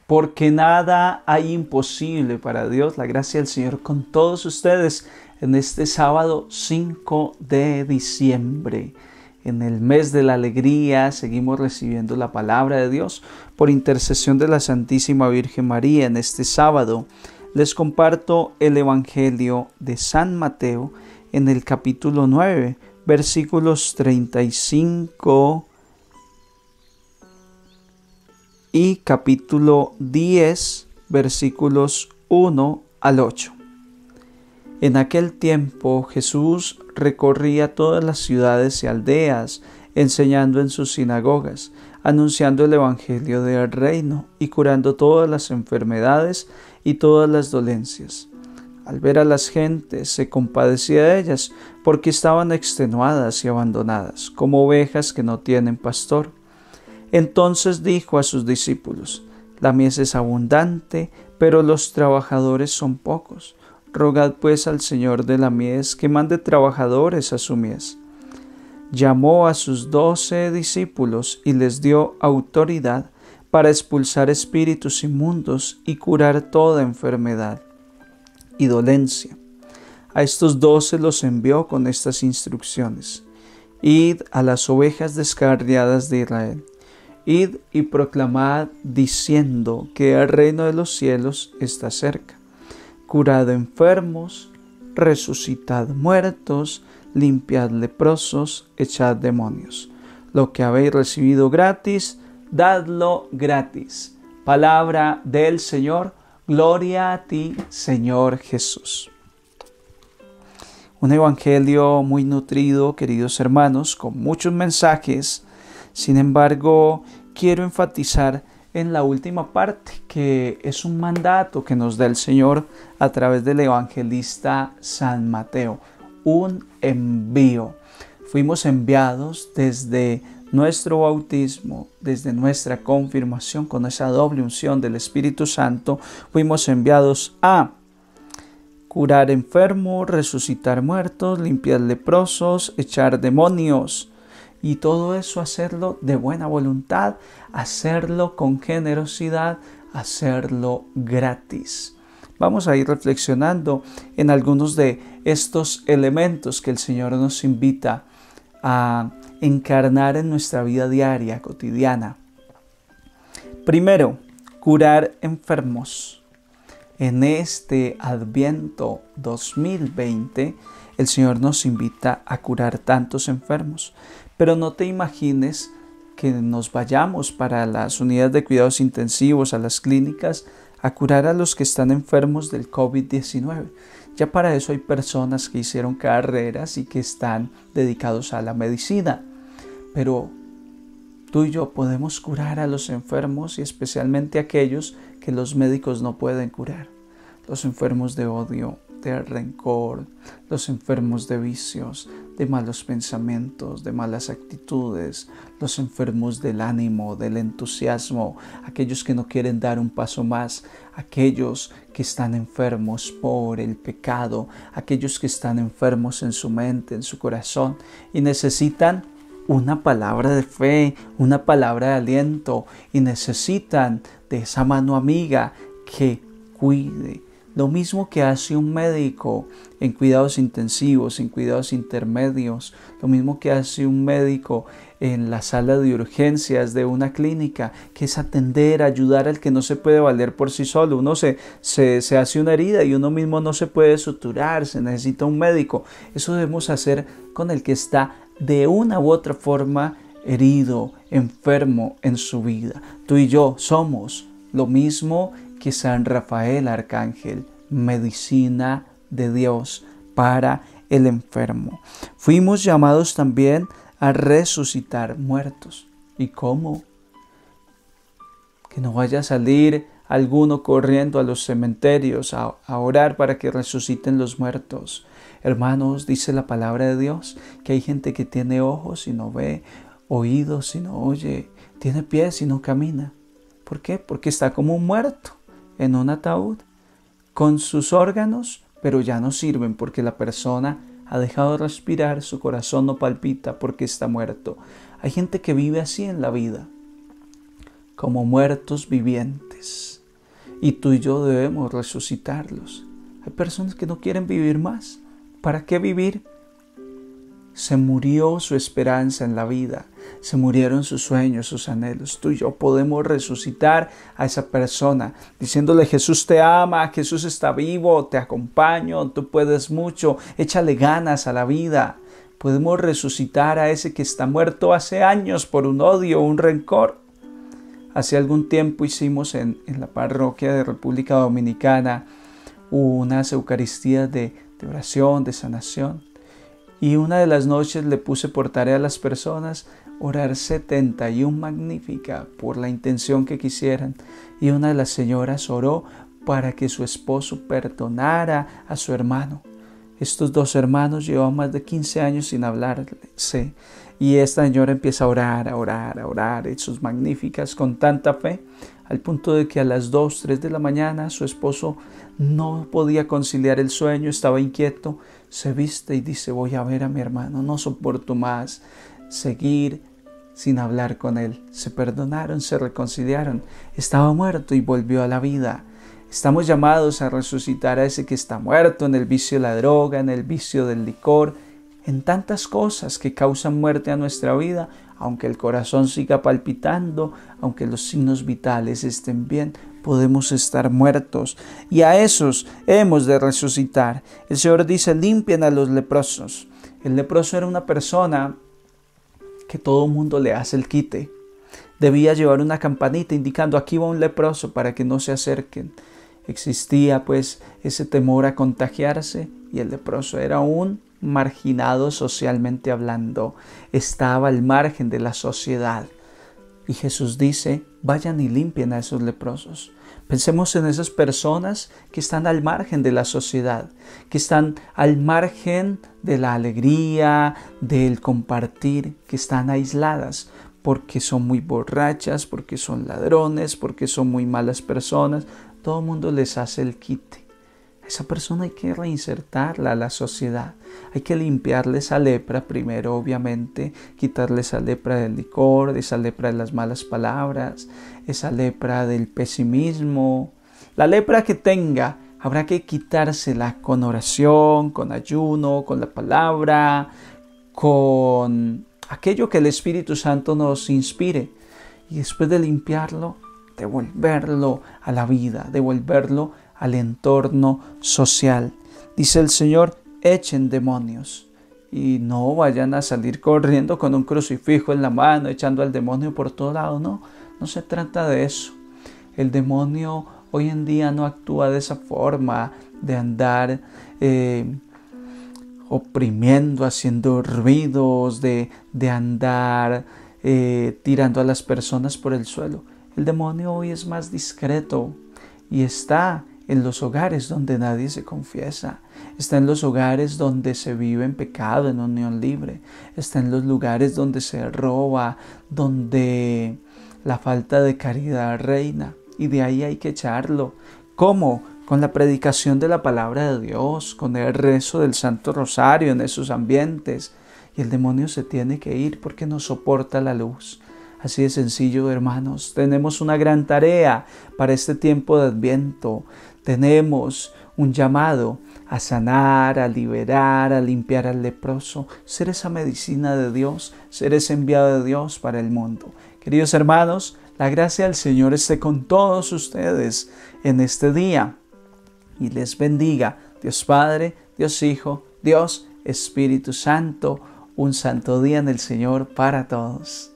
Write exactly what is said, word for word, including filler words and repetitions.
porque nada hay imposible para Dios. La gracia del Señor con todos ustedes en este sábado cinco de diciembre. En el mes de la alegría seguimos recibiendo la palabra de Dios por intercesión de la Santísima Virgen María. En este sábado les comparto el Evangelio de San Mateo en el capítulo nueve, versículos treinta y cinco y capítulo diez, versículos uno al ocho. En aquel tiempo Jesús recorría todas las ciudades y aldeas, enseñando en sus sinagogas, anunciando el evangelio del reino y curando todas las enfermedades y todas las dolencias. Al ver a las gentes se compadecía de ellas, porque estaban extenuadas y abandonadas, como ovejas que no tienen pastor. Entonces dijo a sus discípulos: La mies es abundante, pero los trabajadores son pocos. Rogad pues al Señor de la mies que mande trabajadores a su mies. Llamó a sus doce discípulos y les dio autoridad para expulsar espíritus inmundos y curar toda enfermedad y dolencia. A estos doce los envió con estas instrucciones: Id a las ovejas descarriadas de Israel. Id y proclamad diciendo que el reino de los cielos está cerca. Curad enfermos, resucitad muertos, limpiad leprosos, echad demonios. Lo que habéis recibido gratis, dadlo gratis. Palabra del Señor. Gloria a ti, Señor Jesús. Un evangelio muy nutrido, queridos hermanos, con muchos mensajes. Sin embargo, quiero enfatizar en la última parte, que es un mandato que nos da el Señor a través del evangelista San Mateo, un envío. Fuimos enviados desde nuestro bautismo, desde nuestra confirmación con esa doble unción del Espíritu Santo, fuimos enviados a curar enfermos, resucitar muertos, limpiar leprosos, echar demonios. Y todo eso hacerlo de buena voluntad, hacerlo con generosidad, hacerlo gratis. Vamos a ir reflexionando en algunos de estos elementos que el Señor nos invita a encarnar en nuestra vida diaria, cotidiana. Primero, curar enfermos. En este Adviento dos mil veinte, el Señor nos invita a curar tantos enfermos. Pero no te imagines que nos vayamos para las unidades de cuidados intensivos, a las clínicas, a curar a los que están enfermos del COVID diecinueve. Ya para eso hay personas que hicieron carreras y que están dedicados a la medicina. Pero tú y yo podemos curar a los enfermos, y especialmente a aquellos que los médicos no pueden curar. Los enfermos de odio, de rencor, los enfermos de vicios, de malos pensamientos, de malas actitudes, los enfermos del ánimo, del entusiasmo, aquellos que no quieren dar un paso más, aquellos que están enfermos por el pecado, aquellos que están enfermos en su mente, en su corazón y necesitan una palabra de fe, una palabra de aliento y necesitan de esa mano amiga que cuide. Lo mismo que hace un médico en cuidados intensivos, en cuidados intermedios, lo mismo que hace un médico en la sala de urgencias de una clínica, que es atender, ayudar al que no se puede valer por sí solo. Uno se, se, se hace una herida y uno mismo no se puede suturar, se necesita un médico. Eso debemos hacer con el que está de una u otra forma herido, enfermo en su vida. Tú y yo somos lo mismo que San Rafael Arcángel, medicina de Dios para el enfermo. Fuimos llamados también a resucitar muertos. ¿Y cómo? Que no vaya a salir alguno corriendo a los cementerios a, a orar para que resuciten los muertos. Hermanos, dice la palabra de Dios que hay gente que tiene ojos y no ve, oídos y no oye, tiene pies y no camina. ¿Por qué? Porque está como un muerto en un ataúd, con sus órganos, pero ya no sirven porque la persona ha dejado de respirar, su corazón no palpita porque está muerto. Hay gente que vive así en la vida, como muertos vivientes. y tú y yo debemos resucitarlos. Hay personas que no quieren vivir más. ¿Para qué vivir? Se murió su esperanza en la vida, se murieron sus sueños, sus anhelos. Tú y yo podemos resucitar a esa persona diciéndole: Jesús te ama, Jesús está vivo, te acompaño, tú puedes mucho, échale ganas a la vida. Podemos resucitar a ese que está muerto hace años por un odio, un rencor. Hace algún tiempo hicimos en, en la parroquia de República Dominicana unas eucaristías de, de oración, de sanación. Y una de las noches le puse por tarea a las personas orar setenta y una magnífica por la intención que quisieran. Y una de las señoras oró para que su esposo perdonara a su hermano. Estos dos hermanos llevaban más de quince años sin hablarse. Y esta señora empieza a orar, a orar, a orar, en sus magníficas con tanta fe, al punto de que a las dos, tres de la mañana su esposo no podía conciliar el sueño, estaba inquieto, se viste y dice: voy a ver a mi hermano, no soporto más seguir sin hablar con él. Se perdonaron, se reconciliaron, estaba muerto y volvió a la vida. Estamos llamados a resucitar a ese que está muerto en el vicio de la droga, en el vicio del licor, en tantas cosas que causan muerte a nuestra vida, aunque el corazón siga palpitando, aunque los signos vitales estén bien, podemos estar muertos. Y a esos hemos de resucitar. El Señor dice: limpien a los leprosos. El leproso era una persona que todo el mundo le hace el quite. Debía llevar una campanita indicando: aquí va un leproso, para que no se acerquen. Existía pues ese temor a contagiarse, y el leproso era un marginado socialmente hablando, estaba al margen de la sociedad. Y Jesús dice: vayan y limpien a esos leprosos. Pensemos en esas personas que están al margen de la sociedad, que están al margen de la alegría, del compartir, que están aisladas porque son muy borrachas, porque son ladrones, porque son muy malas personas. Todo el mundo les hace el quite. A esa persona hay que reinsertarla a la sociedad. Hay que limpiarle esa lepra primero, obviamente, quitarle esa lepra del licor, esa lepra de las malas palabras, esa lepra del pesimismo. La lepra que tenga, habrá que quitársela con oración, con ayuno, con la palabra, con aquello que el Espíritu Santo nos inspire. Y después de limpiarlo, devolverlo a la vida, devolverlo al entorno social. Dice el Señor: echen demonios. Y no vayan a salir corriendo con un crucifijo en la mano, echando al demonio por todo lado. No, no se trata de eso. El demonio hoy en día no actúa de esa forma, de andar eh, oprimiendo, haciendo ruidos, de, de andar eh, tirando a las personas por el suelo. El demonio hoy es más discreto y está en los hogares donde nadie se confiesa, está en los hogares donde se vive en pecado, en unión libre, está en los lugares donde se roba, donde la falta de caridad reina, y de ahí hay que echarlo. ¿Cómo? Con la predicación de la palabra de Dios, con el rezo del Santo Rosario en esos ambientes, y el demonio se tiene que ir porque no soporta la luz. Así de sencillo, hermanos. Tenemos una gran tarea para este tiempo de Adviento. Tenemos un llamado a sanar, a liberar, a limpiar al leproso, ser esa medicina de Dios, ser ese enviado de Dios para el mundo. Queridos hermanos, la gracia del Señor esté con todos ustedes en este día y les bendiga. Dios Padre, Dios Hijo, Dios Espíritu Santo. Un santo día en el Señor para todos.